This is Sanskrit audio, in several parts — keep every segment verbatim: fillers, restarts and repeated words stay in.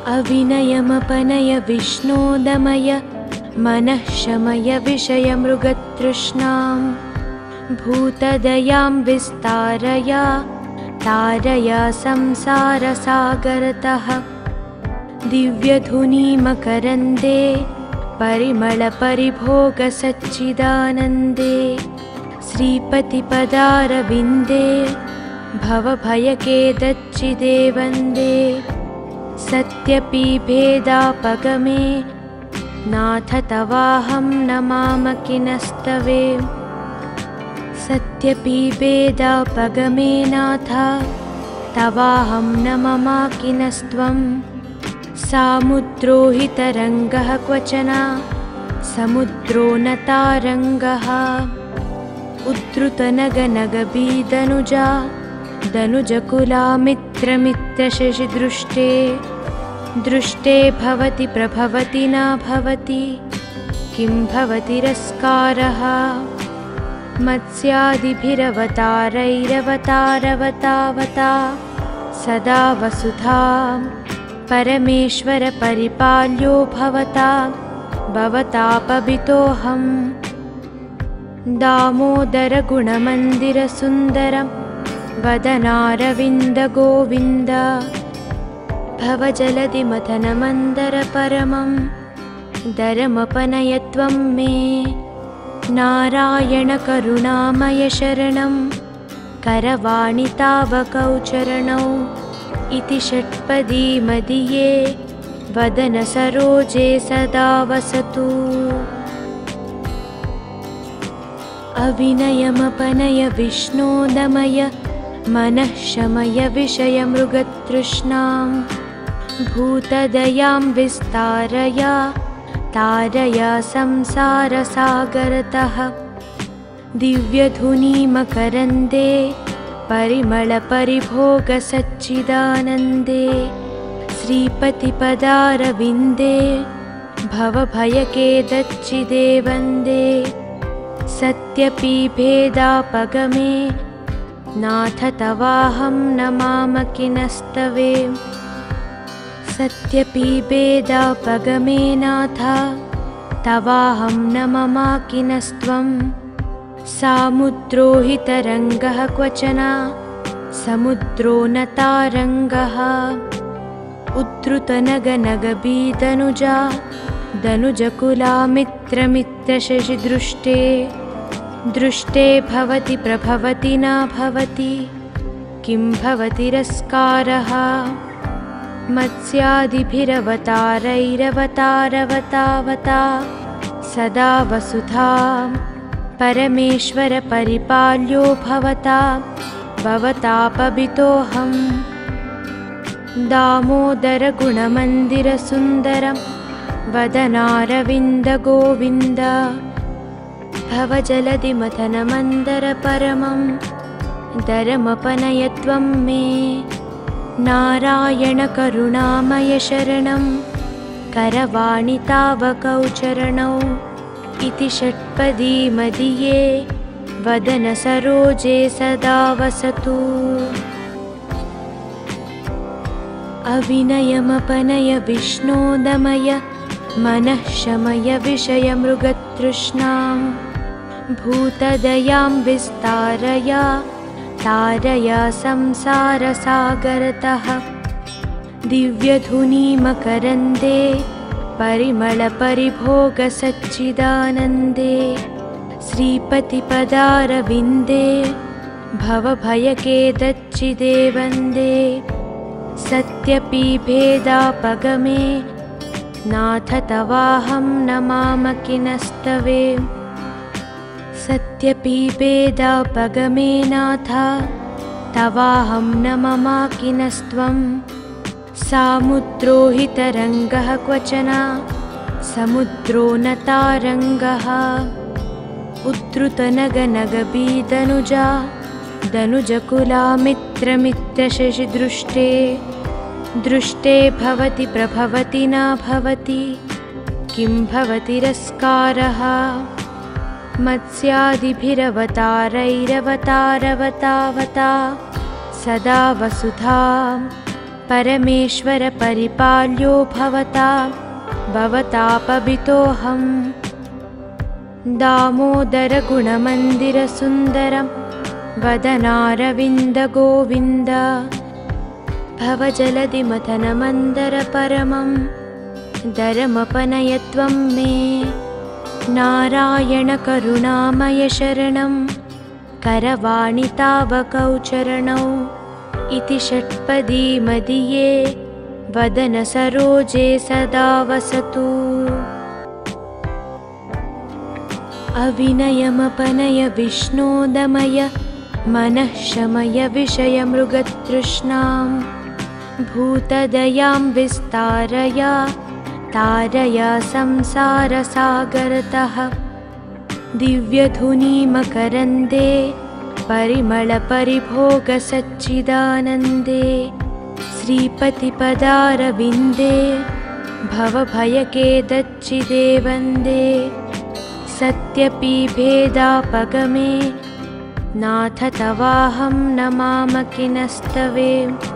अविनयमपनय विष्णोदमय मनः शमय विषयमृगतृष्णां भूतदयां विस्तारय तारय संसारसागरतः दिव्यधुनीमकरन्दे परिमलपरिभोगसच्चिदानन्दे श्रीपतिपदारविन्दे भवभयखेदच्चिदे वन्दे सत्यपीभेदापगमे नाथ तवाहं नमामखिलस्तवे सत्यपीभेदापगमे नाथ तवाहं नमामखिलस्त्वं सामुद्रो हि तरङ्गः क्वचन समुद्रो न तारङ्गः उद्धृतनगनगबीदनुजा दनुजकुला मित्रमित्रशशिदृष्टे दृष्टे भवति प्रभवति न भवति किं भवतिरस्कारः मत्स्यादिभिरवतारैरवतारवतावता सदा वसुधा परमेश्वर परिपाल्यो भवता भवतापवितोऽहं दामोदरगुणमन्दिरसुन्दरं वदनारविन्दगोविन्द भवजलधिमथनमन्दरपरमं दरमपनय त्वं मे नारायणकरुणामय शरणं करवाणि तावकौ चरणौ इति षट्पदी मदीये वदनसरोजे सदा वसतु। अविनयमपनय विष्णोदमय मनः शमय विषयमृगतृष्णां भूतदयां विस्तारय तारय संसारसागरतः दिव्यधुनीमकरन्दे परिमलपरिभोगसच्चिदानन्दे श्रीपतिपदारविन्दे भवभयखेदच्चिदे वन्दे सत्यपीभेदापगमे नाथ तवाहं नमामखिलस्तवे सत्यपीभेदापगमे नाथ तवाहं नमामखिलस्त्वं सामुद्रो हि तरङ्गः क्वचन समुद्रो न तारङ्गः उद्धृतनगनगबीदनुजा दनुजकुला मित्रमित्रशशिदृष्टे दृष्टे भवति प्रभवति न भवति किं भवतिरस्कारः मत्स्यादिभिरवतारैरवतारवतावता सदा वसुधा परमेश्वर परिपाल्यो भवता भवतापवितोऽहं दामोदरगुणमन्दिरसुन्दरं वदनारविन्दगोविन्द भवजलधिमथनमन्दरपरमं दरमपनय त्वं मे नारायणकरुणामय शरणं करवाणि तावकौ चरणौ इति षट्पदी मदीये वदनसरोजे सदा वसतु। अविनयमपनय विष्णोदमय मनः शमय विषयमृगतृष्णां भूतदयां विस्तारय तारय संसारसागरतः दिव्यधुनीमकरन्दे परिमलपरिभोगसच्चिदानन्दे श्रीपतिपदारविन्दे भवभयखेदच्चिदे वन्दे सत्यपीभेदापगमे नाथ तवाहं नमामखिलस्तवे सत्यपीभेदापगमे नाथ तवाहं नमामखिलस्त्वं सामुद्रो हि तरङ्गः क्वचन समुद्रो न तारङ्गः उद्धृतनगनगबीदनुजा दनुजकुला मित्रमित्रशशिदृष्टे दृष्टे भवति प्रभवति न भवति किं भवतिरस्कारः मत्स्यादिभिरवतारैरवतारवतावता सदा वसुधा परमेश्वर परिपाल्यो भवता भवतापभितोऽहम् दामोदर गुणमन्दिर सुन्दरं वदनारविन्द गोविन्द भवजलधिमथनमन्दर परमं दरमपनय त्वं मे नारायण करुणामय शरणं करवाणि तावकौ चरणौ इति षट्पदी मदीये वदन सरोजे सदा वसतु। अविनयमपनय विष्णोदमय मनः शमय विषयमृगतृष्णां भूतदयां विस्तारय तारय संसारसागरतः दिव्यधुनीमकरन्दे परिमलपरिभोगसच्चिदानन्दे श्रीपतिपदारविन्दे भवभयकेदच्चिदे वन्दे सत्यपीभेदापगमे नाथ तवाहं नमामखिलस्तवे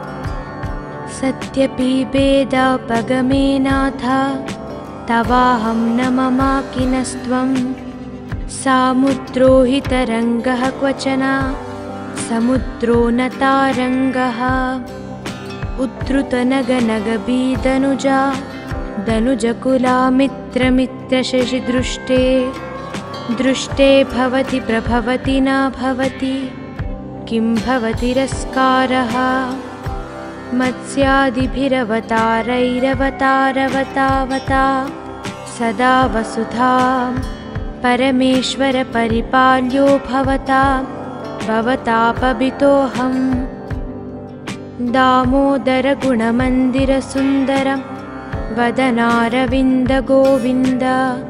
सत्यपीभेदापगमे नाथ तवाहं नमामखिलस्त्वं सामुद्रो हि तरङ्गः क्वचन समुद्रो न तारङ्गः उद्धृतनगनगबीदनुजा दनुजकुला मित्रमित्रशशिदृष्टे दृष्टे भवति प्रभवति न भवति किं भवतिरस्कारः मत्स्यादिभिरवतारैरवतारवतावता सदा वसुधा परमेश्वर परिपाल्यो भवता भवतापभितोऽहम् दामोदर गुणमन्दिर सुन्दरं वदनारविन्द गोविन्द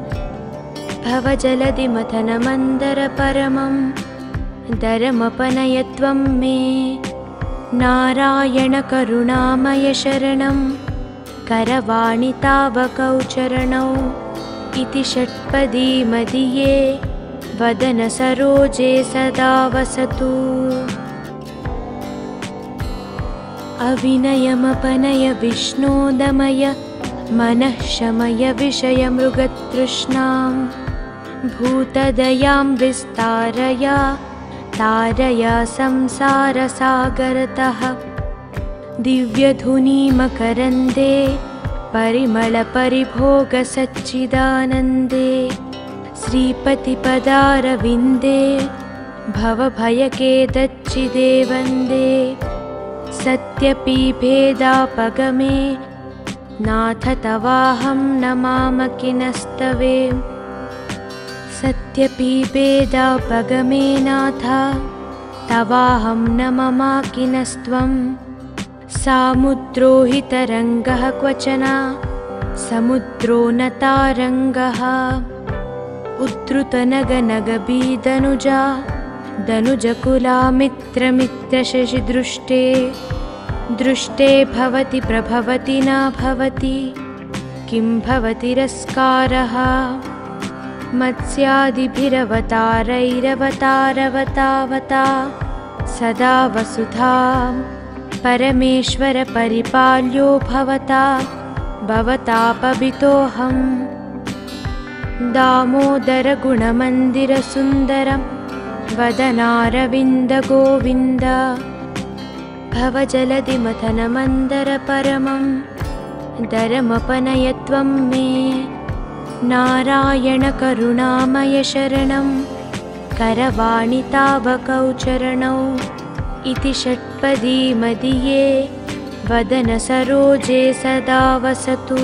भवजलधिमथनमन्दर परमं दरमपनय त्वं मे नारायण करुणामय शरणं करवाणि तावकौ चरणौ इति षट्पदी मदीये वदन सरोजे सदा वसतु। अविनयमपनय विष्णोदमय मनः शमय विषयमृगतृष्णां भूतदयां विस्तारय तारय संसारसागरतः दिव्यधुनीमकरन्दे परिमलपरिभोगसच्चिदानन्दे श्रीपतिपदारविन्दे भवभयकेदच्चिदे वन्दे सत्यपीभेदापगमे नाथ तवाहं नमामखिलस्तवे सत्यपीभेदापगमे नाथ तवाहं नमामखिलस्त्वं सामुद्रो हि तरङ्गः क्वचन समुद्रो न तारङ्गः उद्धृतनगनगबीदनुजा दनुजकुला मित्रमित्रशशिदृष्टे दृष्टे भवति प्रभवति न भवति किं भवतिरस्कारः मत्स्यादिभिरवतारैरवतारवतावता सदा वसुधा परमेश्वर परिपाल्यो भवता भवतापभितोऽहम् दामोदर गुणमन्दिर सुन्दरं वदनारविन्द गोविन्द भवजलधिमथनमन्दर परमं दरमपनय त्वं मे नारायण करुणामय शरणं करवाणि तावकौ चरणौ इति षट्पदी मदीये वदन सरोजे सदा वसतु।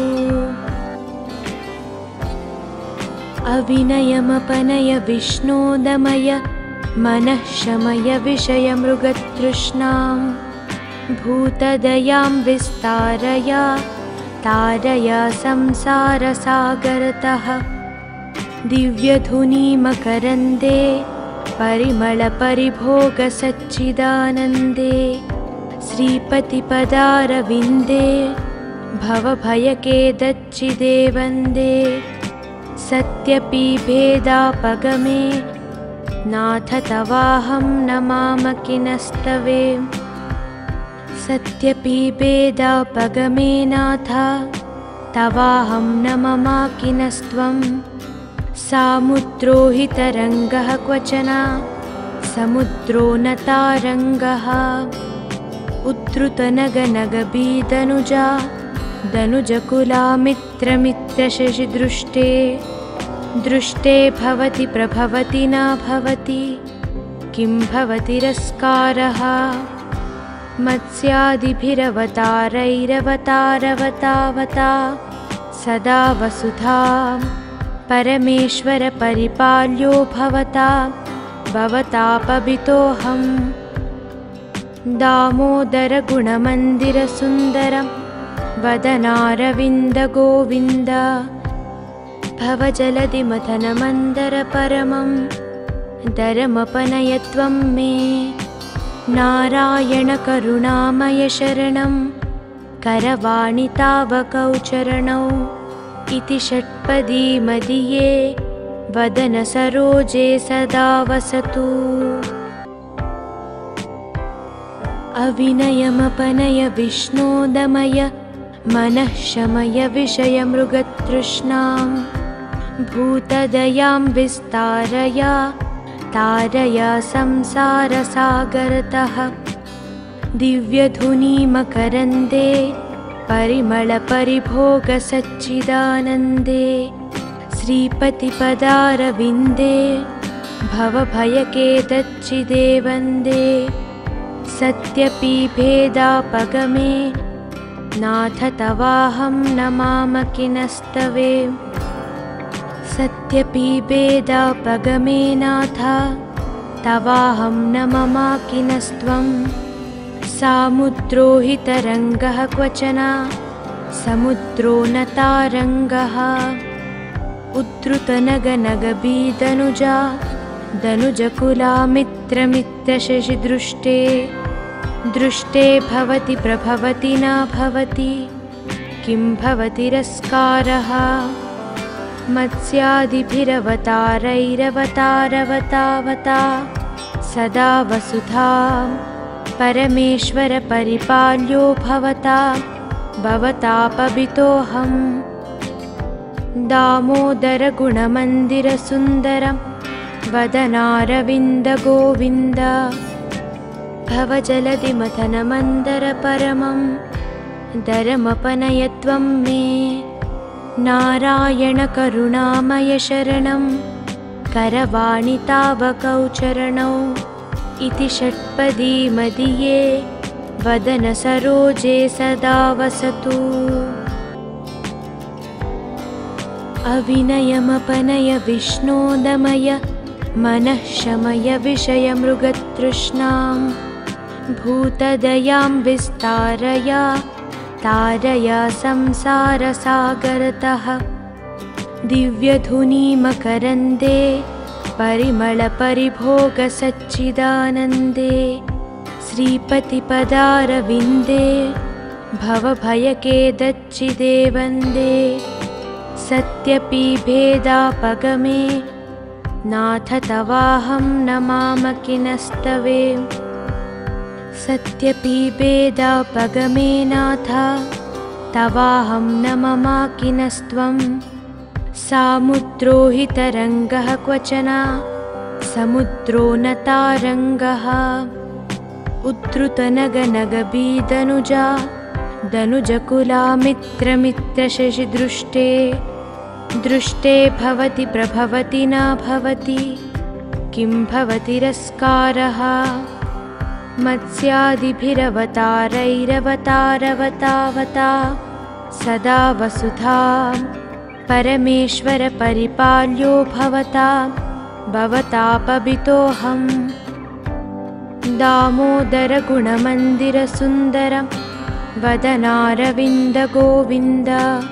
अविनयमपनय विष्णोदमय मनः शमय विषयमृगतृष्णां भूतदयां विस्तारय तारय संसारसागरतः दिव्यधुनीमकरन्दे परिमलपरिभोगसच्चिदानन्दे श्रीपतिपदारविन्दे भवभयकेदच्चिदे वन्दे सत्यपीभेदापगमे नाथ तवाहं नमामखिलस्तवे सत्यपीबेदापगमे नाथ तवाहं न ममाकिनस्त्वं सामुद्रो हि तरङ्गः क्वचन समुद्रो न तारङ्गः उद्धृतनगनगबीदनुजा दनुजकुला मित्रमित्रशशिदृष्टे दृष्टे भवति प्रभवति न भवति किं भवतिरस्कारः मत्स्यादिभिरवतारैरवतारवतावता सदा वसुधा परमेश्वरपरिपाल्यो भवता भवतापभितोऽहं दामोदरगुणमन्दिरसुन्दरं वदनारविन्दगोविन्द भवजलधिमथनमन्दरपरमं दरमपनय त्वं मे नारायणकरुणामय शरणं करवाणि तावकौ चरणौ इति षट्पदी मदीये वदनसरोजे सदा वसतु। अविनयमपनय विष्णोदमय मनः शमय विषयमृगतृष्णां भूतदयां विस्तारय तारय संसारसागरतः दिव्यधुनीमकरन्दे परिमलपरिभोगसच्चिदानन्दे श्रीपतिपदारविन्दे भवभयकेदच्चिदे वन्दे सत्यपीभेदापगमे नाथ तवाहं न मामकिनस्तवे सत्यपीभेदापगमे नाथ तवाहं न ममाकिनस्त्वं सामुद्रो हि तरङ्गः क्वचन समुद्रो न तारङ्गः उद्धृतनगनगबीदनुजा दनुजकुला मित्रमित्रशशिदृष्टे दृष्टे भवति प्रभवति न भवति किं भवतिरस्कारः मत्स्यादिभिरवतारैरवतारवतावता सदा वसुधा परमेश्वरपरिपाल्यो भवता भवतापभितोऽहं दामोदरगुणमन्दिरसुन्दरं वदनारविन्दगोविन्द भवजलधिमथनमन्दरपरमं दरमपनय त्वं मे नारायणकरुणामय शरणं करवाणि तावकौ चरणौ इति षट्पदी मदीये वदनसरोजे सदा वसतु। अविनयमपनय विष्णोदमय मनः शमय विषयमृगतृष्णां भूतदयां विस्तारय तारय संसारसागरतः दिव्यधुनीमकरन्दे परिमलपरिभोगसच्चिदानन्दे श्रीपतिपदारविन्दे भवभयकेदच्चिदे वन्दे सत्यपीभेदापगमे नाथ तवाहं न मामकिनस्तवे सत्यपीभेदापगमे नाथ तवाहं न ममाकिनस्त्वं सामुद्रो हि तरङ्गः क्वचन समुद्रो न तारङ्गः उद्धृतनगनगबीदनुजा दनुजकुला मित्रमित्रशशिदृष्टे दृष्टे भवति प्रभवति न भवति किं भवतिरस्कारः मत्स्यादिभिरवतारैरवतारवतावता सदा वसुधा परमेश्वरपरिपाल्यो भवता भवतापभितोऽहं दामोदरगुणमन्दिरसुन्दरं वदनारविन्दगोविन्द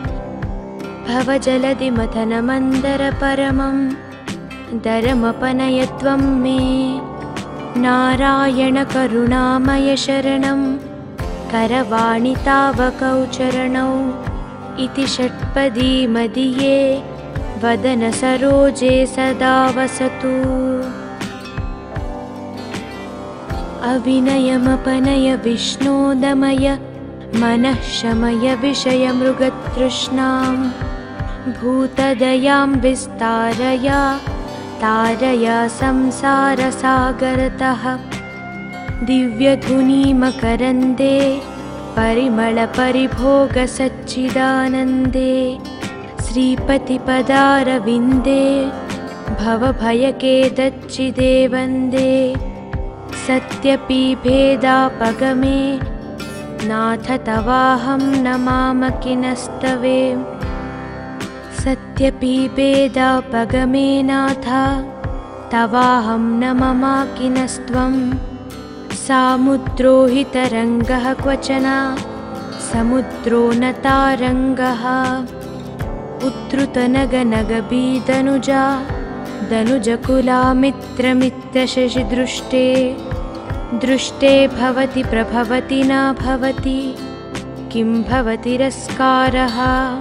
भवजलधिमथनमन्दरपरमं दरमपनय त्वं मे नारायणकरुणामय शरणं करवाणि तावकौ चरणौ इति षट्पदी मदीये वदनसरोजे सदा वसतु। अविनयमपनय विष्णोदमय मनः शमय विषयमृगतृष्णां भूतदयां विस्तारय तारय संसारसागरतः दिव्यधुनीमकरन्दे परिमलपरिभोगसच्चिदानन्दे श्रीपतिपदारविन्दे भवभयकेदच्चिदे वन्दे सत्यपीभेदापगमे नाथ तवाहं नमामकिनस्तवे सत्यपीभेदापगमे नाथ तवाहं नममाकिनस्त्वं सामुद्रो हि तरङ्गः क्वचन समुद्रो न तारङ्गः उद्धृतनगनगबीदनुजा दनुजकुलामित्रमित्रशशिदृष्टे दृष्टे भवति प्रभवति न भवति किं भवतिरस्कारः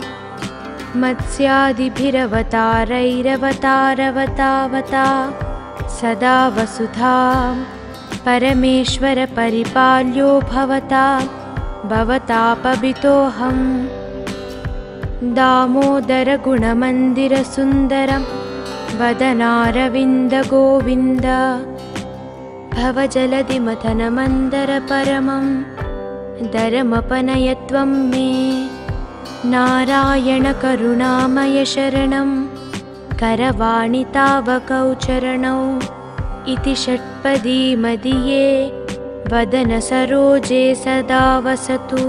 मत्स्यादिभिरवतारैरवतारवतावता सदा वसुधा परमेश्वर परिपाल्यो भवता भवतापवितोऽहम् दामोदरगुणमन्दिरसुन्दरं वदनारविन्दगोविन्द भवजलधिमथनमन्दरपरमं दरमपनयत्वं मे नारायणकरुणामय शरणं करवाणि तावकौ चरणौ इति षट्पदी मदीये वदनसरोजे सदा वसतु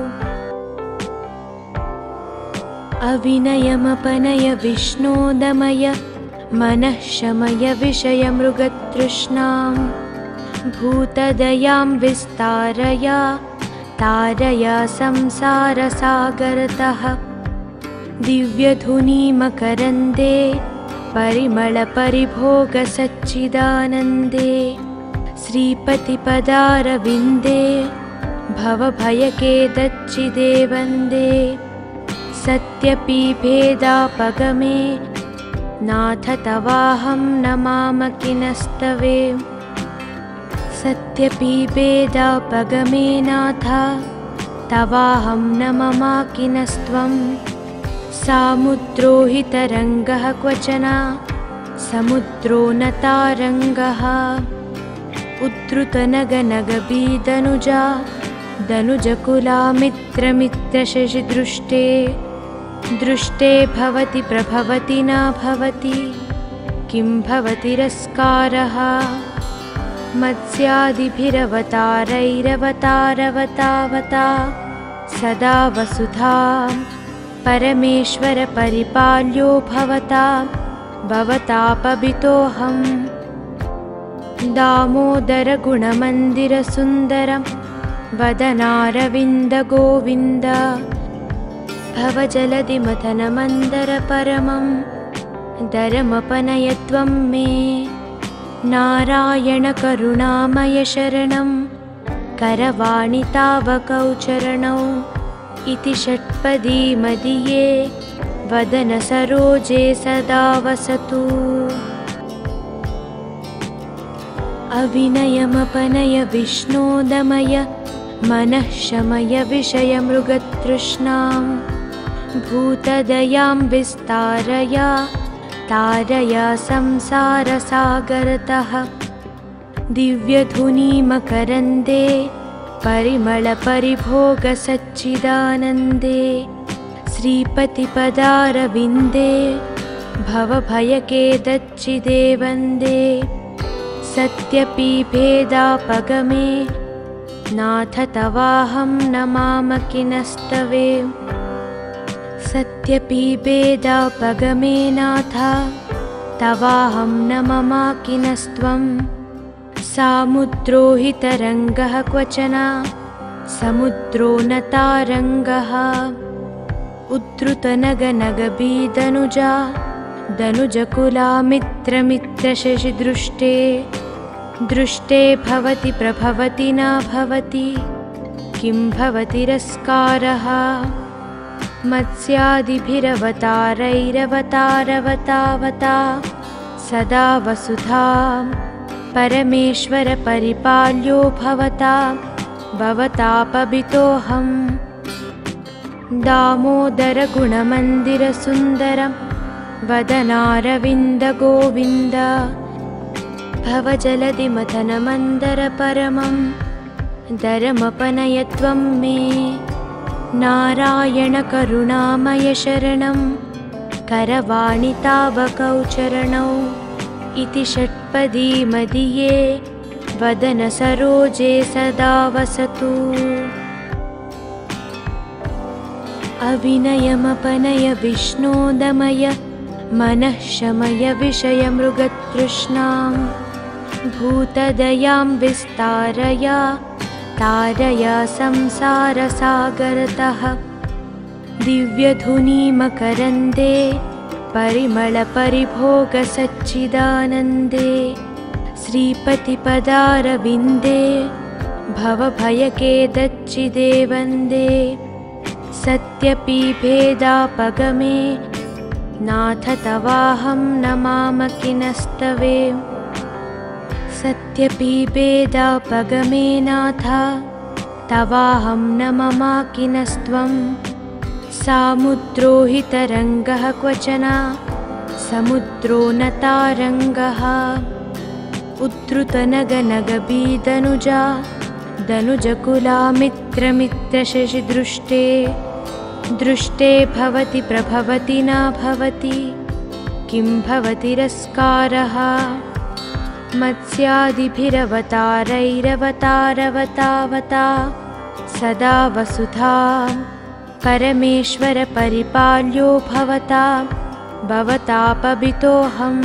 अविनयमपनय विष्णोदमय मनः शमय विषयमृगतृष्णां भूतदयां विस्तारय तारय संसारसागरतः दिव्यधुनीमकरन्दे परिमलपरिभोगसच्चिदानन्दे श्रीपतिपदारविन्दे भवभयकेदच्चिदे वन्दे सत्यपीभेदापगमे नाथ तवाहं नमामकिनस्तवे सत्यपीभेदापगमे नाथ तवाहं नममाकिनस्त्वं सामुद्रो हि तरङ्गः क्वचन समुद्रो न तारङ्गः उद्धृतनगनगबीदनुजा दनुजकुलामित्रमित्रशशिदृष्टे दृष्टे भवति प्रभवति न भवति किं भवतिरस्कारः मत्स्यादिभिरवतारैरवतारवतावता सदा वसुधा परमेश्वर परिपाल्यो भवता भवतापवितोऽहम् दामोदरगुणमन्दिरसुन्दरं वदनारविन्दगोविन्द भवजलधिमथनमन्दरपरमं दरमपनयत्वं मे नारायणकरुणामय शरणं करवाणि तावकौ चरणौ इति षट्पदी मदीये वदनसरोजे सदा वसतु अविनयमपनय विष्णोदमय मनः शमय विषयमृगतृष्णां भूतदयां विस्तारय तारय संसारसागरतः दिव्यधुनीमकरन्दे परिमलपरिभोगसच्चिदानन्दे श्रीपतिपदारविन्दे भवभयकेदच्चिदे वन्दे सत्यपीभेदापगमे नाथ तवाहं नमामकिनस्तवे सत्यपीभेदापगमे नाथ तवाहं नममाकिनस्त्वं सामुद्रो हि तरङ्गः क्वचन समुद्रो न तारङ्गः उद्धृतनगनगबीदनुजा दनुजकुलामित्रमित्रशशिदृष्टे दृष्टे भवति प्रभवति न भवति किं भवतिरस्कारः मत्स्यादिभिरवतारैरवतारवतावता सदा वसुधा परमेश्वर परिपाल्यो भवता भवतापभितोऽहम् दामोदर गुणमन्दिर सुन्दरं वदनारविन्द गोविन्द भवजलधिमथनमन्दर परमं दरमपनय त्वं मे नारायण करुणामय शरणं करवाणि तावकौ चरणौ इति षट्पदी मदीये वदन सरोजे सदा वसतु। अविनयमपनय विष्णोदमय मनः शमय विषयमृगतृष्णां भूतदयां विस्तारय तारय संसारसागरतः दिव्यधुनीमकरन्दे परिमलपरिभोगसच्चिदानन्दे श्रीपतिपदारविन्दे भवभयखेदच्चिदे वन्दे सत्यपीभेदापगमे नाथ तवाहं नमामकिनस्तवे सत्यपीभेदापगमे नाथ तवाहं नममाकिनस्त्वं सामुद्रो हि तरङ्गः क्वचन समुद्रो न तारङ्गः उद्धृतनगनगबीदनुजा दनुजकुलामित्रमित्रशशिदृष्टे दृष्टे भवति प्रभवति न भवति किं भवतिरस्कारः मत्स्यादिभिरवतारैरवतारवतावता सदा वसुधा परमेश्वर परिपाल्यो भवता भवतापभितोऽहम्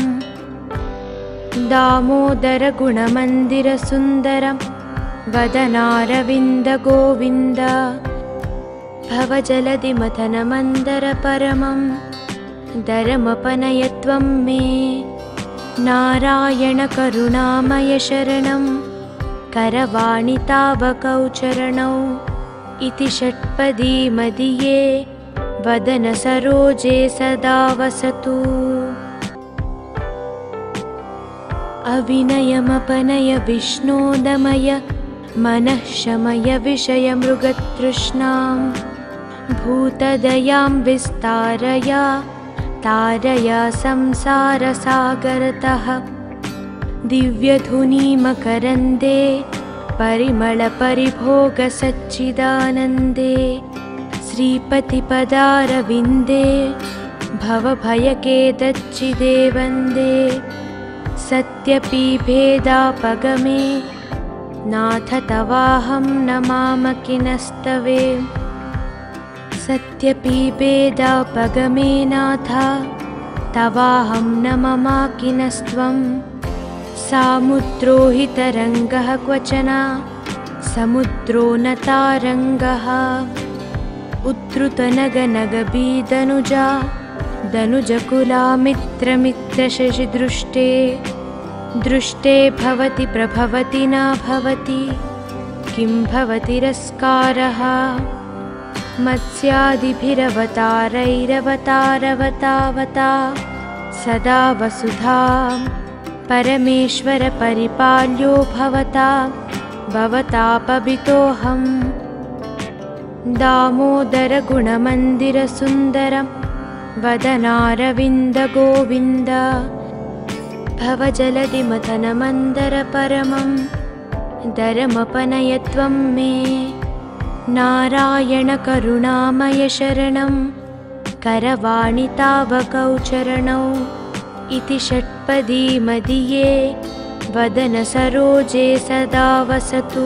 दामोदर गुणमन्दिर सुन्दरं वदनारविन्द गोविन्द भवजलधिमथनमन्दर परमं दरमपनय त्वं मे नारायण करुणामय शरणं करवाणि तावकौ चरणौ इति षट्पदी मदीये वदन सरोजे सदा वसतु। अविनयमपनय विष्णोदमय मनः शमय विषयमृगतृष्णां भूतदयां विस्तारय तारय संसारसागरतः दिव्यधुनीमकरन्दे परिमलपरिभोगसच्चिदानन्दे श्रीपतिपदारविन्दे भवभयखेदच्चिदे वन्दे सत्यपीभेदापगमे नाथ तवाहं नमामकिनस्तवे सत्यपीभेदापगमे नाथ तवाहं नममाकिनस्त्वं सामुद्रो हि तरङ्गः क्वचन समुद्रो न तारङ्गः उद्धृतनगनगबीदनुजा दनुजकुलामित्रमित्रशशिदृष्टे दृष्टे भवति प्रभवति न भवति किं भवतिरस्कारः मत्स्यादिभिरवतारैरवतारवतावता सदा वसुधा परमेश्वर परिपाल्यो भवता भवतापभितोऽहम् दामोदर गुणमन्दिर सुन्दरं वदनारविन्द गोविन्द भवजलधिमथनमन्दर परमं दरमपनय त्वं मे नारायण करुणामय शरणं करवाणि तावकौ चरणौ इति षट्पदी मदीये वदन सरोजे सदा वसतु।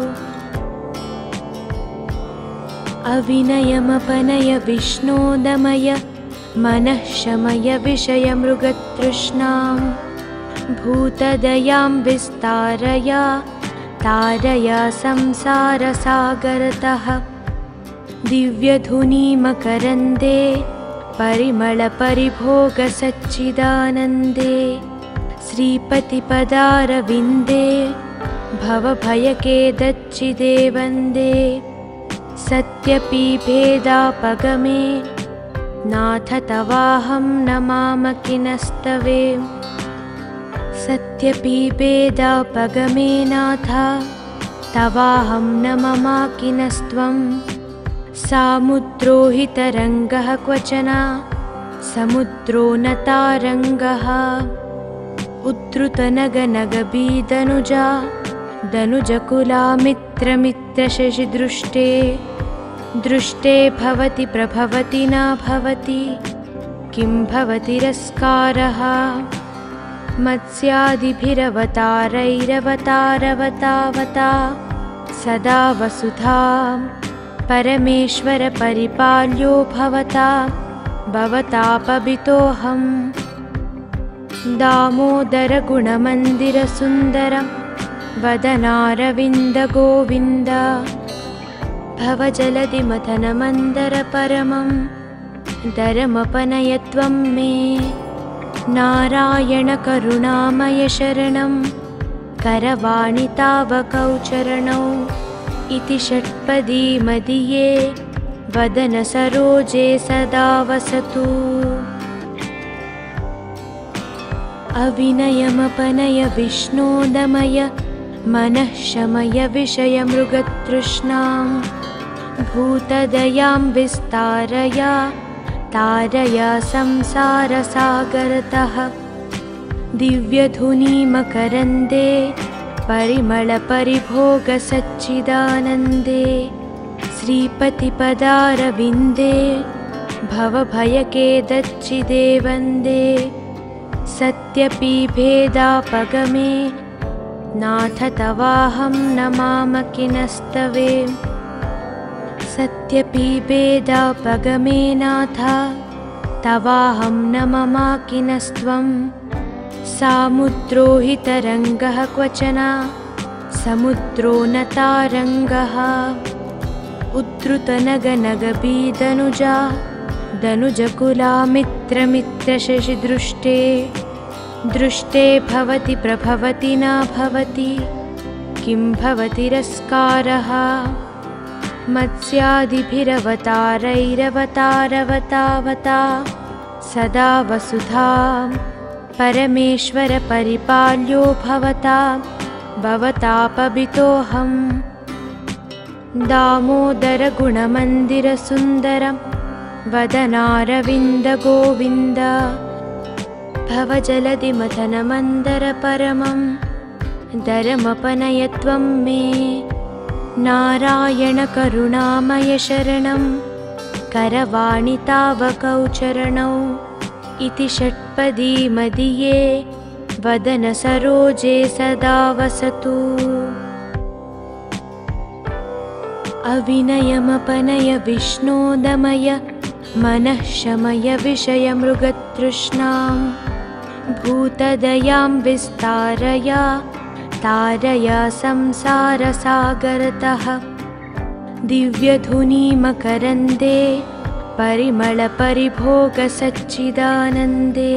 अविनयमपनय विष्णोदमय मनः शमय विषयमृगतृष्णां भूतदयां विस्तारय तारय संसारसागरतः दिव्यधुनीमकरन्दे परिमलपरिभोगसच्चिदानन्दे श्रीपतिपदारविन्दे भवभयखेदच्चिदे वन्दे सत्यपीभेदापगमे नाथ तवाहं नमामकिनस्तवे सत्यपीपेदापगमे नाथ तवाहं न ममाकिनस्त्वं सामुद्रो हि तरङ्गः क्वचन समुद्रो न तारङ्गः उद्धृतनगनगबीदनुजा दनुजकुला मित्रमित्रशशिदृष्टे दृष्टे भवति प्रभवति न भवति किं भवति तिरस्कारः मत्स्यादिभिरवतारैरवतारवतावता सदा वसुधा परमेश्वर परिपाल्यो भवता भवतापबितोऽहम् दामोदरगुणमन्दिरसुन्दर वदनारविन्दगोविन्द भवजलधिमथनमन्दरपरमं दरमपनय त्वं मे नारायणकरुणामय शरणं करवाणि तावकौ चरणौ इति षट्पदी मदीये वदनसरोजे सदा वसतु। अविनयमपनय विष्णोदमय मनः शमय विषयमृगतृष्णां भूतदयां विस्तारय तारय संसारसागरतः दिव्यधुनीमकरन्दे परिमलपरिभोगसच्चिदानन्दे श्रीपतिपदारविन्दे भवभयकेदच्चिदे वन्दे सत्यपीभेदापगमे नाथ तवाहं न मामकिनस्तवे सत्यपीभेदापगमे नाथ तवाहं न ममाकिनस्त्वं सामुद्रो हि तरङ्गः क्वचन समुद्रो न तारङ्गः उद्धृतनगनगबीदनुजा दनुजकुला मित्रमित्रशशिदृष्टे दृष्टे भवति प्रभवति न भवति किं भवति तिरस्कारः मत्स्यादिभिरवतारैरवतारवतावता सदा वसुधा परमेश्वर परिपाल्यो भवता भवतापबितोऽहम् दामोदरगुणमन्दिरसुन्दर वदनारविन्दगोविन्द भवजलधिमथनमन्दरपरमं दरमपनय त्वं मे नारायणकरुणामय शरणं करवाणि तावकौ चरणौ इति षट्पदी मदीये वदनसरोजे सदा वसतु। अविनयमपनय विष्णोदमय मनः शमय विषयमृगतृष्णां भूतदयां विस्तारय तारय संसारसागरतः दिव्यधुनीमकरन्दे परिमलपरिभोगसच्चिदानन्दे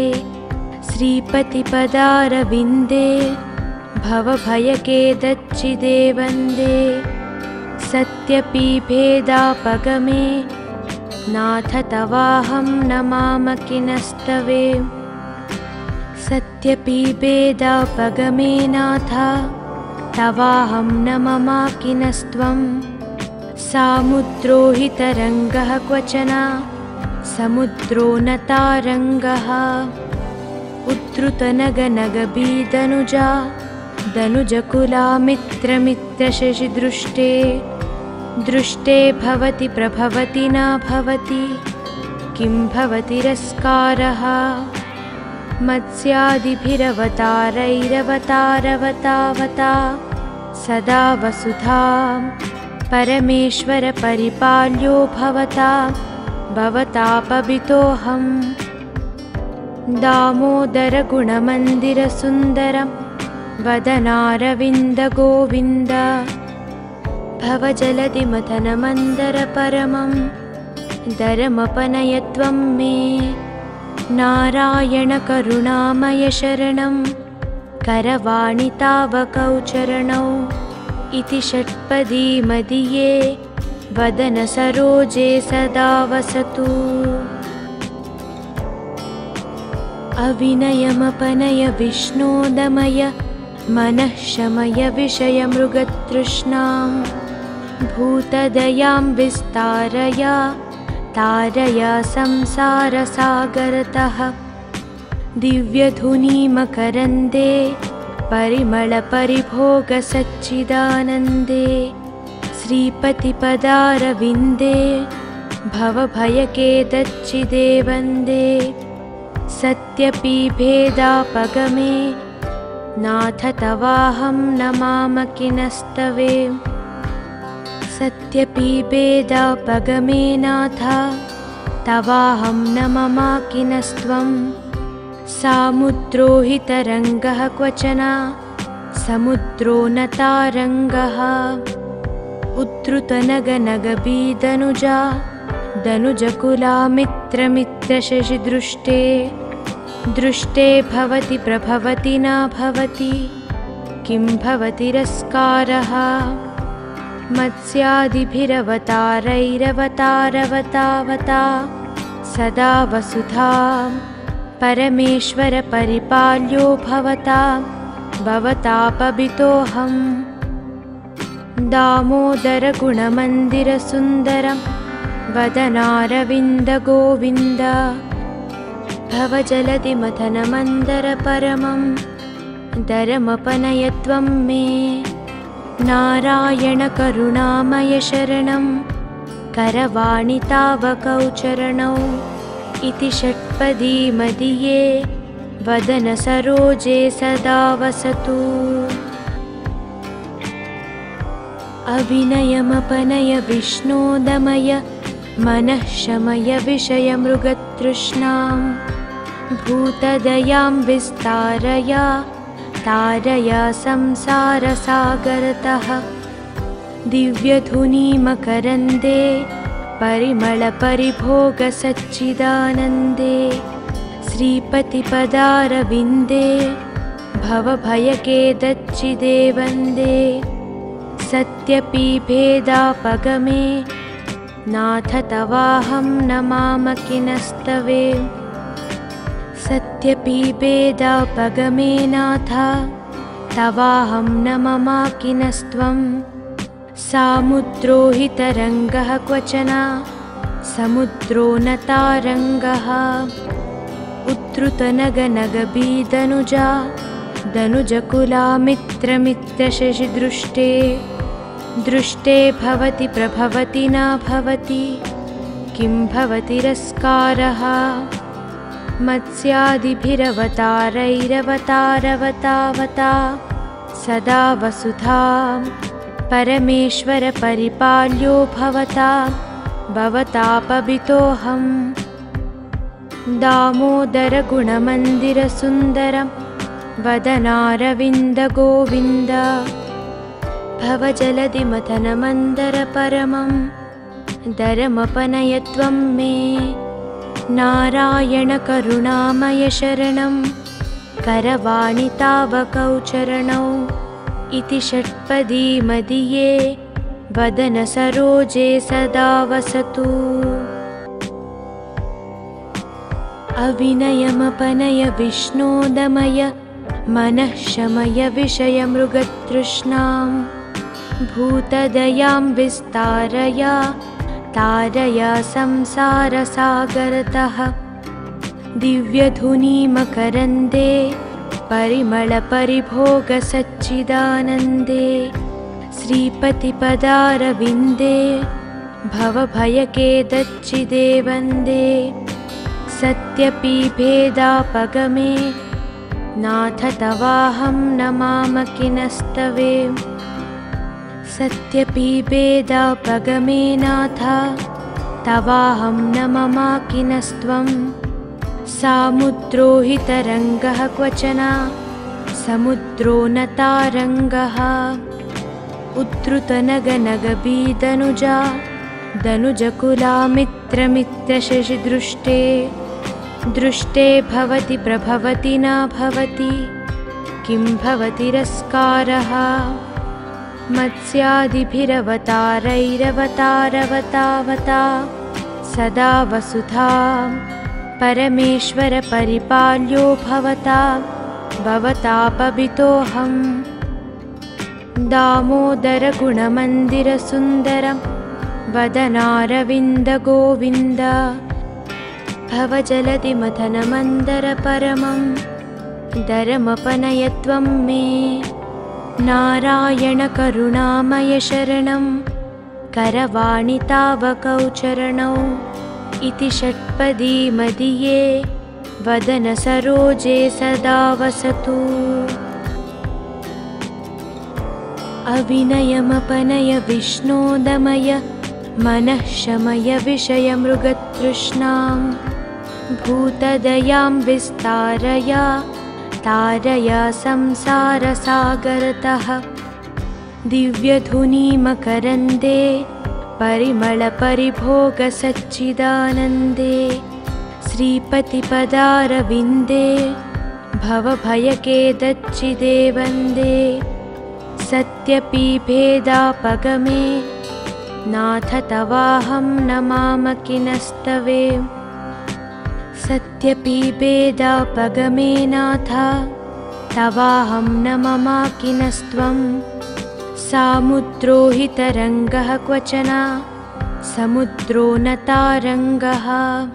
श्रीपतिपदारविन्दे भवभयकेदच्चिदे वन्दे सत्यपीभेदापगमे नाथ तवाहं न मामकिनस्तवे सत्यपीभेदापगमे नाथ तवाहं न ममाकिनस्त्वं सामुद्रो हि तरङ्गः क्वचन समुद्रो न तारङ्गः उद्धृतनगनगबीदनुजा दनुजकुला मित्रमित्रशशिदृष्टे दृष्टे भवति प्रभवति न भवति किं भवति तिरस्कारः मत्स्यादिभिरवतारैरवतारवतावता सदा वसुधा परमेश्वर परिपाल्यो भवता भवतापबितोऽहम् दामोदरगुणमन्दिरसुन्दर वदनारविन्दगोविन्द भवजलधिमथनमन्दरपरमं दरमपनय त्वं मे नारायणकरुणामय शरणं करवाणि तावकौ चरणौ इति षट्पदी मदीये वदनसरोजे सदा वसतु। अविनयमपनय विष्णोदमय मनः शमय विषयमृगतृष्णां भूतदयां विस्तारय तारय संसारसागरतः दिव्यधुनीमकरन्दे परिमलपरिभोगसच्चिदानन्दे श्रीपतिपदारविन्दे भवभयकेदच्चिदे वन्दे सत्यपीभेदापगमे नाथ तवाहं नमामकिनस्तवे सत्यपीभेदापगमे नाथ तवाहं नममाकिनस्त्वं सामुद्रो हि तरङ्गः क्वचन समुद्रो न तारङ्गः उद्धृतनगनगबीदनुजा दनुजकुला मित्रमित्रशशिदृष्टे दृष्टे भवति प्रभवति न भवति किं भवतिरस्कारः मत्स्यादिभिरवतारैरवतारवतावता सदा वसुधा परमेश्वर परिपाल्यो भवता भवतापबितोऽहम् दामोदरगुणमन्दिरसुन्दरं वदनारविन्दगोविन्द भवजलधिमथनमन्दरपरमं दरमपनयत्वं मे नारायणकरुणामय शरणं करवाणि तावकौ चरणौ इति षट्पदी मदीये वदनसरोजे सदा वसतु। अविनयमपनय विष्णोदमय मनः शमय विषयमृगतृष्णां भूतदयां विस्तारय तारय संसारसागरतः दिव्यधुनीमकरन्दे परिमलपरिभोगसच्चिदानन्दे श्रीपतिपदारविन्दे भवभयकेदच्चिदे वन्दे सत्यपीभेदापगमे नाथ तवाहं नमामकिनस्तवे सत्यपीभेदापगमे नाथ तवाहं नममाकिनस्त्वं सामुद्रो हि तरङ्गः क्वचन समुद्रो न तारङ्गः उद्धृतनगनगबीदनुजा दनुजकुला मित्रमित्रशशिदृष्टे दृष्टे भवति प्रभवति न भवति किं भवतिरस्कारः मत्स्यादिभिरवतारैरवतारवतावता सदा वसुधा परमेश्वर परिपाल्यो भवता भवतापबितोऽहम् दामोदरगुणमन्दिरसुन्दरं वदनारविन्दगोविन्द भवजलधिमथनमन्दरपरमं दरमपनयत्वं मे नारायणकरुणामय शरणं करवाणि तावकौ चरणौ इति षट्पदी मदीये वदनसरोजे सदा वसतु। अविनयमपनय विष्णोदमय मनः शमय विषयमृगतृष्णां भूतदयां विस्तारय तारय संसारसागरतः दिव्यधुनीमकरन्दे परिमलपरिभोगसच्चिदानन्दे श्रीपतिपदारविन्दे भवभयकेदच्चिदे वन्दे सत्यपीभेदापगमे नाथ तवाहं नमामकिनस्तवे सत्यपीभेदापगमे नाथ तवाहं नममाकिनस्त्वं सामुद्रो हि तरङ्गः क्वचन समुद्रो न तारङ्गः उद्धृतनगनगबीदनुजा दनुजकुला मित्रमित्रशशिदृष्टे दृष्टे भवति प्रभवति न भवति किं भवतिरस्कारः मत्स्यादिभिरवतारैरवतारवतावता सदा वसुधा परमेश्वरपरिपाल्यो भवता भवतापभितोऽहम् दामोदरगुणमन्दिरसुन्दरं वदनारविन्दगोविन्द भवजलधिमथनमन्दरपरमं दरमपनयत्वं मे नारायणकरुणामय शरणं करवाणि तावकौ चरणौ इति षट्पदी मदीये वदनसरोजे सदा वसतु। अविनयमपनय विष्णोदमय मनः शमय विषयमृगतृष्णां भूतदयां विस्तारय तारय संसारसागरतः दिव्यधुनीमकरन्दे परिमलपरिभोगसच्चिदानन्दे श्रीपतिपदारविन्दे भवभयकेदच्चिदे वन्दे सत्यपीभेदापगमे नाथ तवाहं नमामकिनस्तवे सत्यपीभेदापगमे नाथ तवाहं नममाकिनस्त्वं सामुद्रो हि तरङ्गः क्वचन समुद्रो न तारङ्गः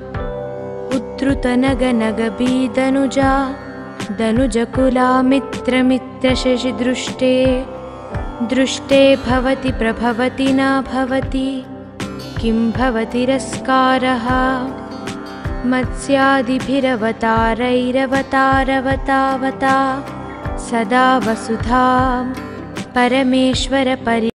उद्धृतनगनगबीदनुजा दनुजकुला मित्रमित्रशशिदृष्टे दृष्टे भवति प्रभवति न भवति किं भवतिरस्कारः मत्स्यादिभिरवतारैरवतारवतावता सदा वसुधा परमेश्वरपरि